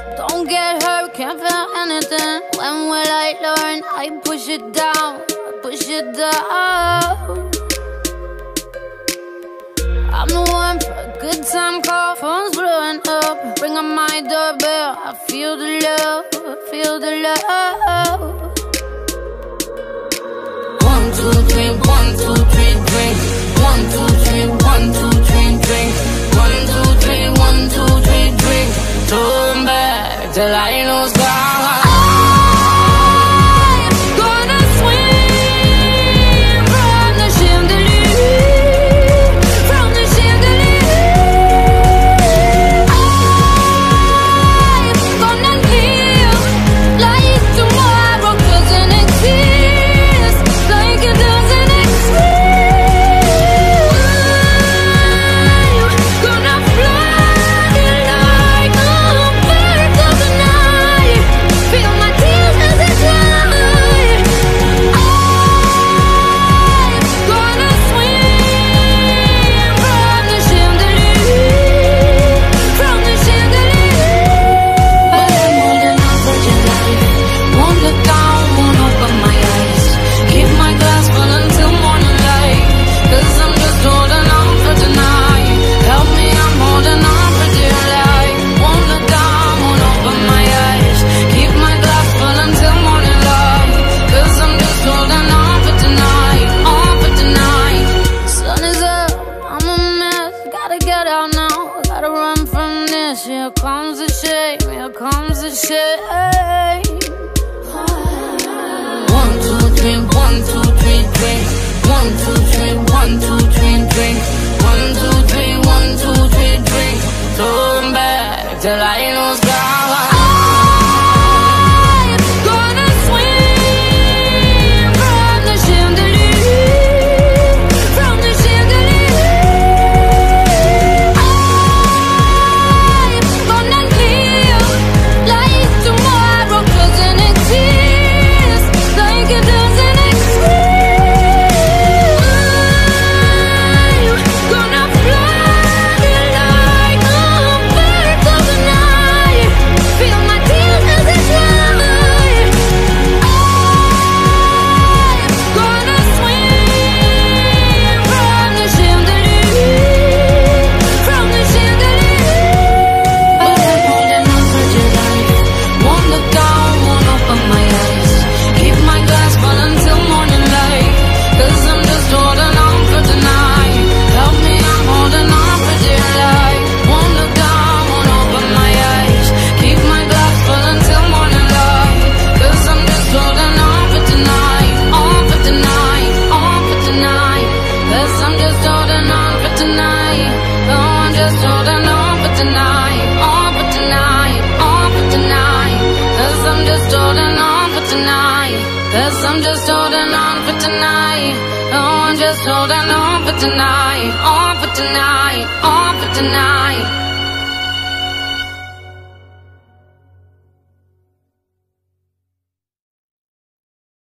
Don't get hurt, can't feel anything. When will I learn? I push it down, I push it down. I'm the one for a good time call. Phone's blowing up, ring on my doorbell. I feel the love, I feel the love. 1, 2, 3, 1, 2, 3, drink. 1, 2, 3, 1, 2, 3, drink. 1, 2, 3, 1, 2, 3, drink. Turn back till I lose God. Here comes the shame, here comes the shame. 1, 2, 3, 1, 2, 3, drink. 1, 2, 3, 1, 2, 3, drink. 1, 2, 3, 1, 2, 3, drink. Turn back till I lose God. Cause I'm just holding on for tonight. Oh, I'm just holding on for tonight. On for tonight, on for tonight.